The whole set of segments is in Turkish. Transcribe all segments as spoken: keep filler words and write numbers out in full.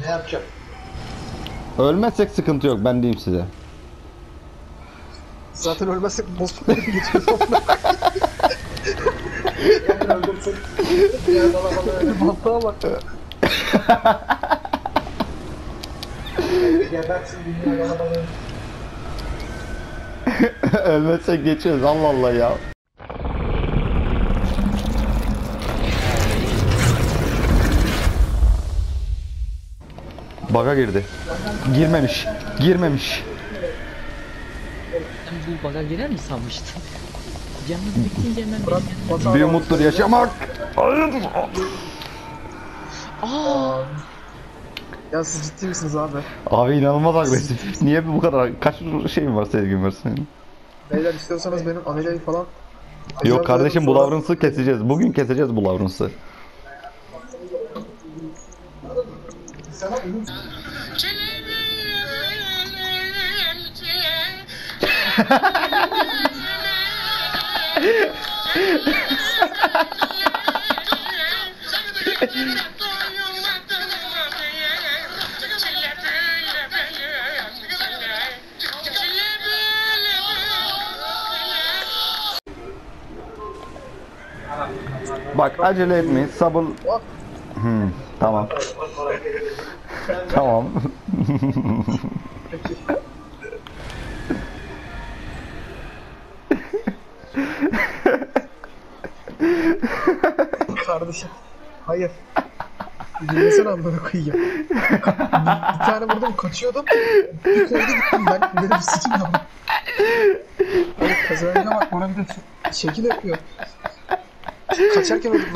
Ne yapacağım? Ölmezsek sıkıntı yok, ben diyeyim size. Zaten ölmezsek bozmaları geçiyoruz. Yani öldürsek. Diğer dalabalığı. Mantığa bak. Gebersin dünya dalabalığı. Ölmezsek geçiyoruz, Allah Allah ya. Baga girdi. Girmemiş. Girmemiş. Sen bu baga girer mi sanmıştın? Canım bitince hemen Bırak benim batağı Bir var. umuttur yaşamak. Aa! Ya siz ciddi misiniz abi? Abi inanılmaz agresif. Niye bu kadar, kaç şeyin var, sevgin var senin? Beyler istiyorsanız benim amelayı falan... Yok kardeşim, bu Sonra- Lawrence'ı keseceğiz. Bugün keseceğiz bu Lawrence'ı. Bak acele etmeyin, sabır. Hmm, tamam. Tamam. Kardeşim. Hayır. Dinlesene amına koyayım. Bir tane vurdum kaçıyordum. Bir koydu gittim ben. Benim sikim de var. Hayır kazanınca bak bana bir de şekil yapıyor. Kaçarken öldüm.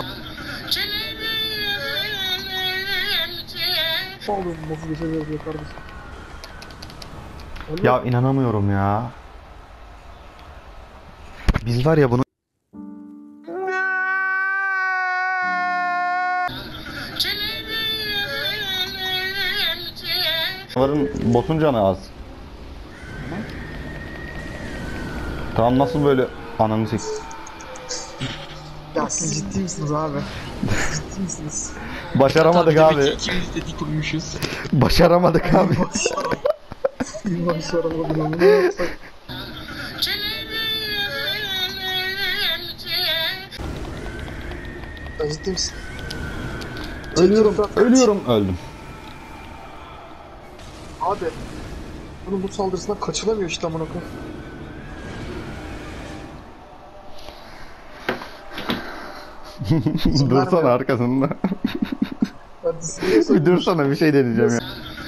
Oğlum nasıl geçemiyoruz ya kardeşim. Oğlum, Ya inanamıyorum ya. Biz var ya bunu... Onların boss'un canı az. Tamam, nasıl böyle ananı sik... Ya siz ciddi misiniz abi? Ciddi misiniz? Başaramadık Tabii abi. ki ikimiz de dik uyumuşuz. Başaramadık abi. Başaramadım onu ne yapsak? Ya ciddi misin? Ölüyorum, Çekil, ölüyorum, öldüm. Abi. Bunun bu saldırısından kaçılamıyor işte amına koyayım. Dursana arkasında. Hadi size Bir dursana, bir şey deneyeceğim ya.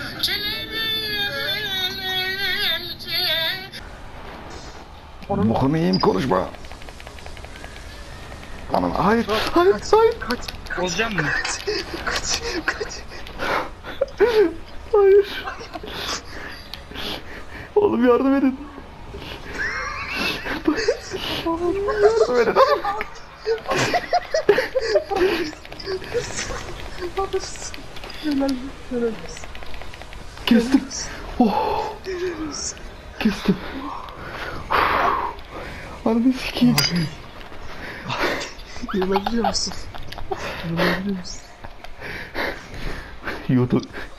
Bokunu yiyeyim, konuşma. Aman hayır, hayır, hayır, kaç. Bozacağım mı? Kaç. Kaç. hayır. Oğlum yardım edin. Yardım edin. Helal helal. Kestim. Oh. Kestim. Ananı sikeyim. İnanabiliyor musun? İnanabiliyor musun? YouTube